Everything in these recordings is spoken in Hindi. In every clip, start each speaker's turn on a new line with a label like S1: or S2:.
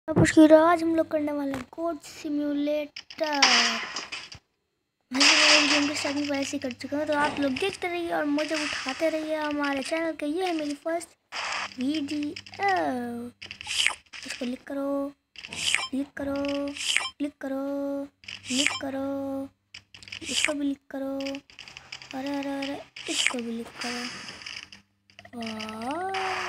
S1: आज हम लोग करने वाले हैं कोड सिम्युलेटर। मैं गेम की स्टार्टिंग पहले से कर चुका हूँ, तो आप लोग देखते रहिए और मुझे उठाते रहिए हमारे चैनल के। ये है मेरी फर्स्ट वीडियो। इसको क्लिक करो, क्लिक करो, क्लिक करो, क्लिक करो, इसको भी क्लिक करो, अरे अरे अरे इसको भी क्लिक करो। वाह,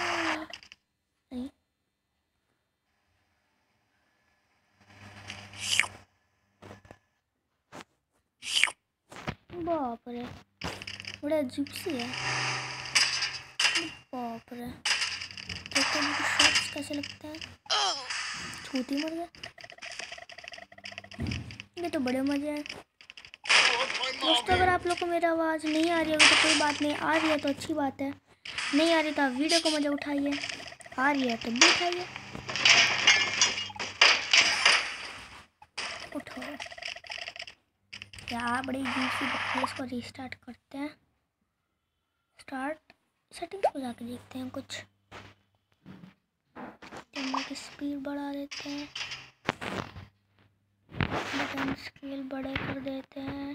S1: बाप रे, बड़ा अजीब सी है। बाप रे, देखो मुझे शॉट्स कैसे लगता है। छूती मर गया। ये तो बड़े मजे हैं दोस्तों। अगर आप लोग को मेरी आवाज़ नहीं आ रही होगी तो कोई बात नहीं, आ रही है तो अच्छी बात है, नहीं आ रही तो आप वीडियो को मजा उठाइए, आ रही है तो भी उठाइए। उठो क्या बड़ी अजीब सी दिखती है। इसको रीस्टार्ट करते हैं। स्टार्ट सेटिंग्स को जाके देखते हैं कुछ। कैमरा की स्पीड बढ़ा देते हैं, बटन स्केल बड़े कर देते हैं।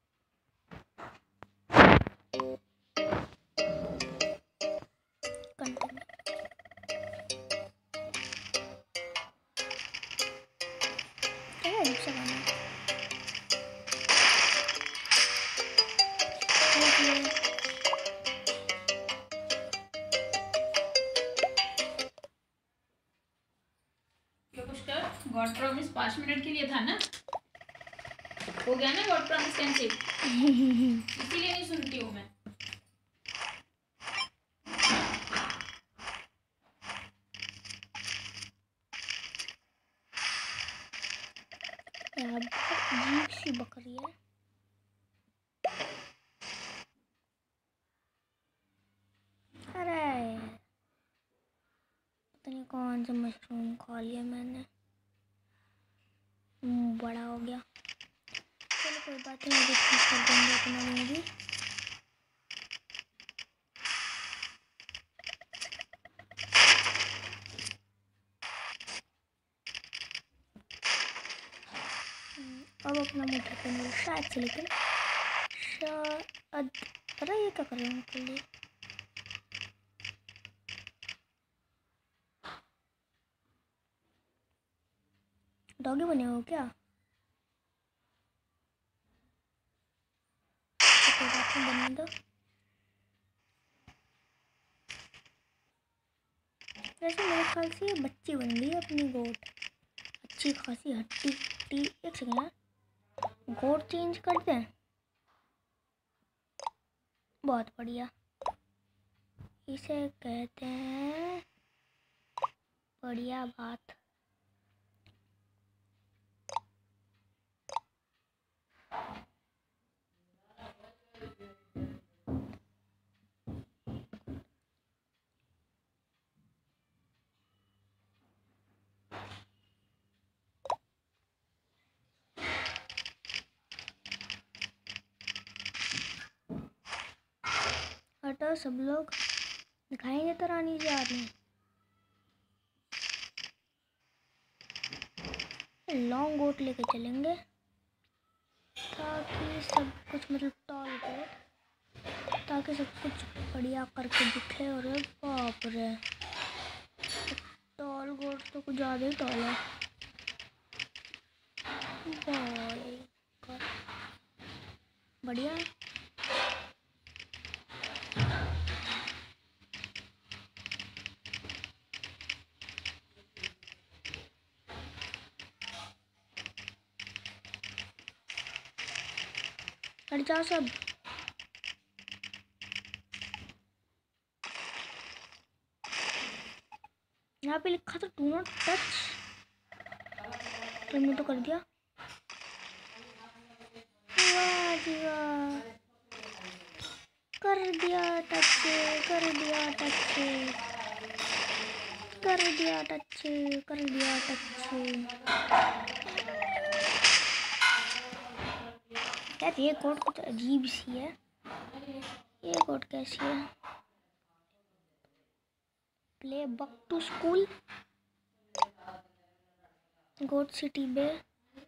S2: गॉड प्रॉमिस 5 मिनट के लिए था ना, हो गया ना गॉड प्रॉमिस कैंसिल। इसीलिए नहीं सुनती हूँ मैं।
S1: अजीब सी बकरी है। अरे पता नहीं कौन सा मशरूम खा लिया मैंने, बड़ा हो गया। चलो कोई बात नहीं, अभी ठीक कर देंगे अपना मूवी। अब अपना मूवी करेंगे शायद से, लेकिन शायद। अरे ये क्या कर रहे हैं के लिए? डॉगी बने हो क्या? कोई बात नहीं, बनने दो। वैसे मेरे ख्याल से ये बच्ची बन गई है अपनी गोट, अच्छी खासी हट्टी टी। एक सेकेंड यार, गोट चेंज कर दें। बहुत बढ़िया, इसे कहते हैं बढ़िया बात। हटो सब लोग, दिखाएंगे तो रानी जी आ रही है। लॉन्ग गोट लेके चलेंगे ताकि सब कुछ, मतलब टॉल गोट, ताकि सब कुछ बढ़िया करके दिखे। और बाप रे, टॉल गोट तो कुछ ज़्यादा ही टॉल है। बढ़िया। हट जाओ सब। यहाँ पे लिखा था डू नॉट टच, तुमने तो कर दिया। वाह जी वाह, कर दिया टच, कर दिया टच, कर दिया टच, कर दिया टच। यार ये कोड कुछ अजीब सी है। ये कोड कैसी है? Play back to school. Goat city bay.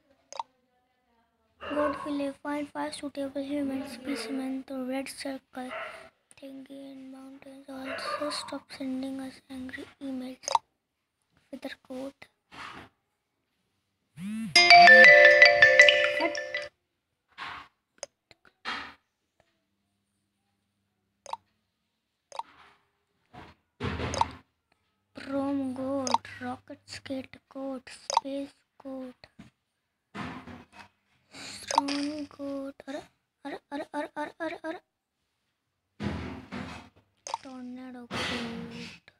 S1: Goat village. Find 5 suitable human specimens to red circle. Thingy in mountains. Also stop sending us angry emails. Feather coat. What? Chrome goat. Rocket skate goat. Space goat. Stone goat. अरे अरे अरे अरे अरे अरे अरे टॉर्नेडो गोट।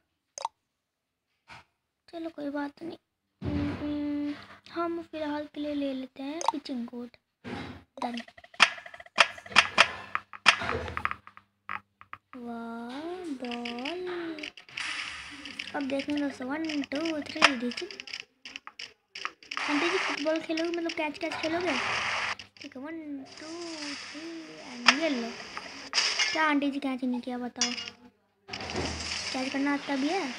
S1: चलो कोई बात नहीं। हम फिलहाल के लिए ले लेते हैं पिचिंग गोट। डन। वाह बॉल। अब देखने दोस्तों 1 2 3 देखिए। आंटी जी फुटबॉल खेलोगे मतलब कैच कैच खेलोगे? ठीक है 1 2 3 एंड ये लो। क्या आंटी जी कैच नहीं किया बताओ? कैच करना आता भी है?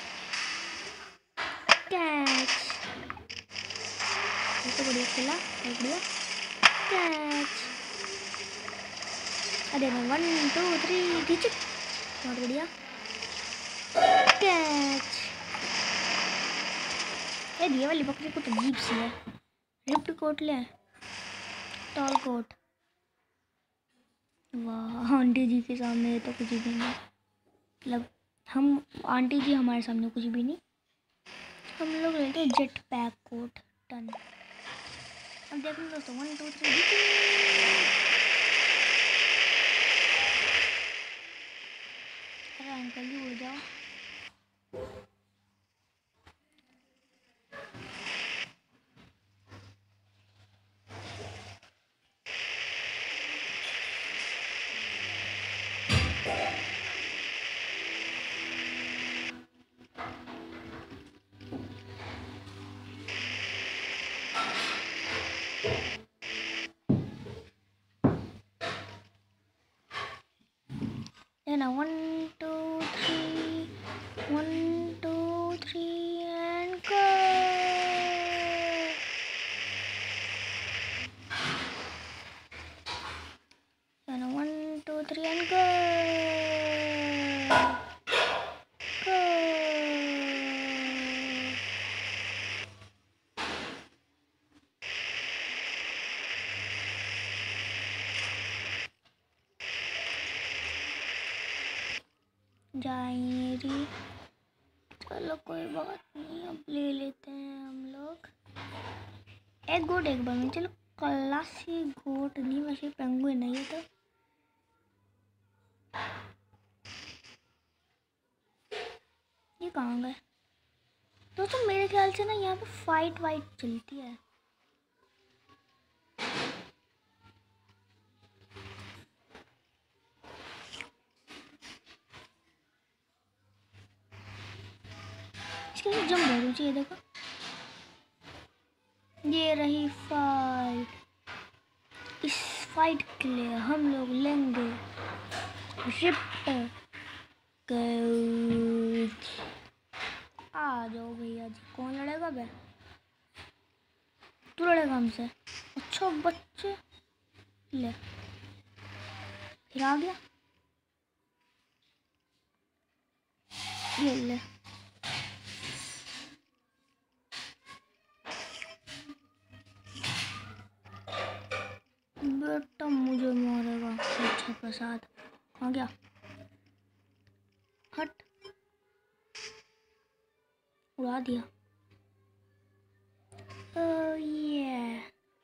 S1: कैच। तो बढ़िया खेला, बहुत बढ़िया। कैच। अरे 1 2 3 ठीक है, बहुत बढ़िया। कैच। ये वाली बकरी को तो अजीब सी है। रिप्ड कोट ले, टॉल कोट। वाह आंटी जी के सामने तो कुछ भी नहीं। मतलब हम आंटी जी हमारे सामने कुछ भी नहीं। हम लोग लेते हैं जेट पैक कोट। टन। अब देखो दोस्तों 1 2 3 अरे अंकल जी उड़ जाओ। Then 1 2 3 1 2 3 and go. Then 1 2 3 and go. Go. जाएंगे। चलो कोई बात नहीं, अब ले लेते हैं हम लोग एक गोट एक बार में। चलो क्लासी गोट नहीं, वैसे पेंगुइन नहीं है। तो ये कहाँ गए दोस्तों? मेरे ख्याल से ना यहाँ पे फाइट वाइट चलती है। इसके लिए जंप बहुत चाहिए। देखो ये रही फाइट। इस फाइट के लिए हम लोग लेंगे रिप्ड गोट। आ जाओ भैया जी। कौन लड़ेगा बे? तू लड़ेगा हमसे? अच्छा बच्चे ले, फिर आ गया। ये ले। बेटा मुझे मारेगा। अच्छा प्रसाद आ गया। हट, उड़ा दिया। ये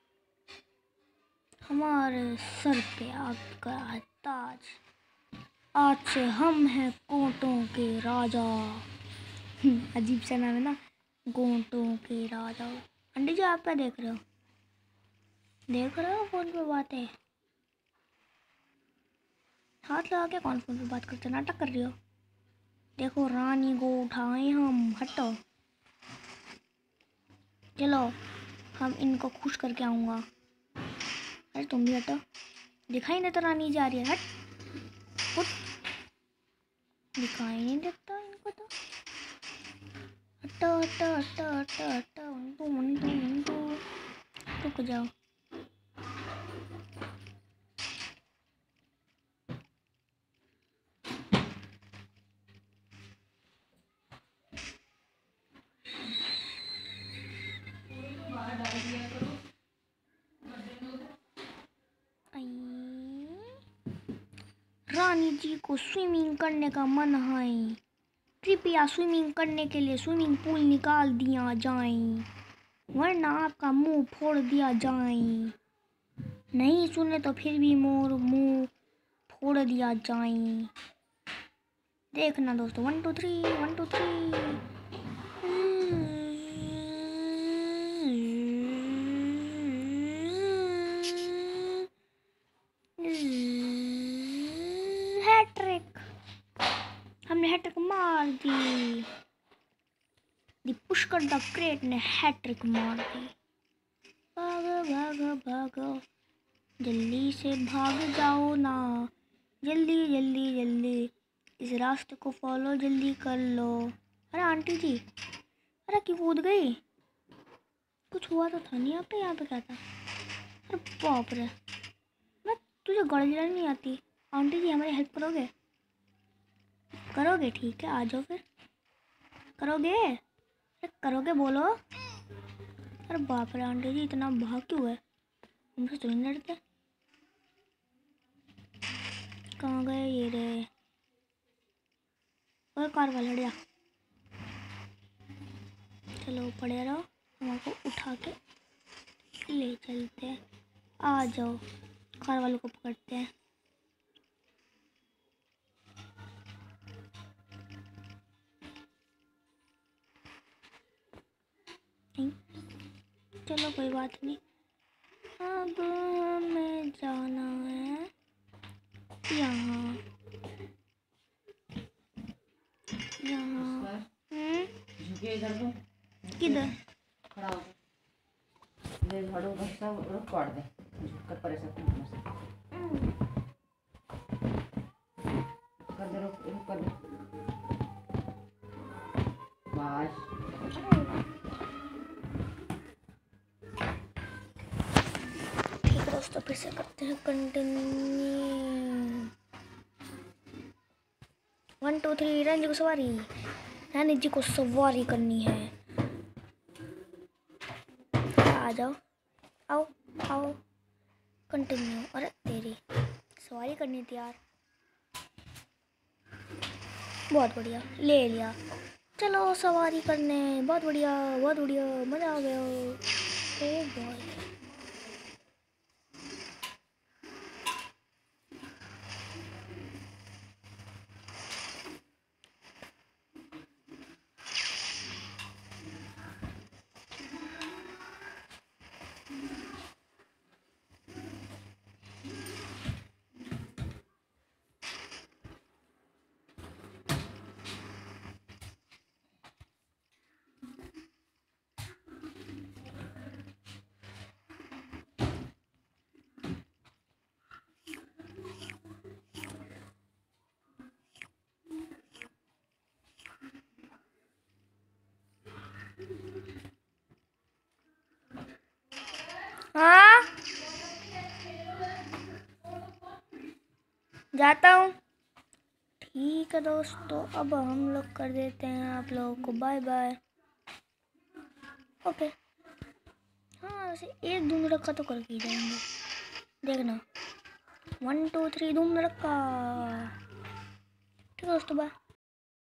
S1: हमारे सर पे आपका ताज। आज से हम हैं गोटों के राजा। अजीब सा नाम है ना, गोटों के राजा। अंडी जी आप क्या देख रहे हो? देख रहे हो फोन पे बातें? हाथ लगा के कौन फोन पे बात करते? नाटक कर रही हो? देखो रानी को उठाए हम। हटो, चलो हम इनको खुश करके आऊँगा। अरे तुम भी हटो, दिखाई नहीं तो रानी जा रही है। हट, दिखाई नहीं देता इनको तो। हट। टा टा टा टा टा मंटू रुक जाओ। रानी जी को स्विमिंग करने का मन है, कृपया स्विमिंग करने के लिए स्विमिंग पूल निकाल दिया जाए, वरना आपका मुंह फोड़ दिया जाए। नहीं सुने तो फिर भी मोर मुंह फोड़ दिया जाए। देखना दोस्तों, 1 2 3 1 2 3। हैट्रिक, हमने हैट्रिक मार दी। दी पुष्कर द ग्रेट ने हैट्रिक मार दी। भागो भागो भागो, जल्दी से भाग जाओ ना, जल्दी जल्दी जल्दी, इस रास्ते को फॉलो जल्दी कर लो। अरे आंटी जी, अरे क्यों कूद गई? कुछ हुआ तो था नहीं यहाँ पे? यहाँ पे क्या था? अरे बाप रे, मैं तुझे गाड़ी चलानी नहीं आती? आंटी जी हमारी हेल्प करोगे? करोगे? ठीक है आ जाओ फिर। करोगे? अरे करोगे बोलो। अरे बाप रे आंटी जी, इतना भाग क्यों है? हमसे तो नहीं लड़ते। कहाँ गए ये रे? और कार वाला हट जा। चलो पड़े रहो, हम आपको उठा के ले चलते हैं। आ जाओ, कार वालों को पकड़ते हैं। चलो कोई बात नहीं, अब हमें जाना है यहाँ यहाँ। किधर?
S3: खड़ा हो ले, झाड़ू बस्ता रुक काट दे, कर परेशान कर दे, रुक कर दे बस।
S1: ठीक है दोस्तों, फिर से करते हैं कंटिन्यू। 1 2 3 रानी जी को सवारी, रानी जी को सवारी करनी है। आ जाओ, आओ आओ, कंटिन्यू। अरे तेरी सवारी करनी थी यार। बहुत बढ़िया, ले लिया। चलो सवारी करने, बहुत बढ़िया बहुत बढ़िया, मज़ा आ गया। ओ बॉय, हाँ जाता हूँ। ठीक है दोस्तों, अब हम लोग कर देते हैं आप लोगों को बाय बाय। ओके, हाँ वैसे एक धूम रखा तो करके ही जाएंगे, देखना। 1 2 3 धूम रखा। ठीक है दोस्तों, बाय।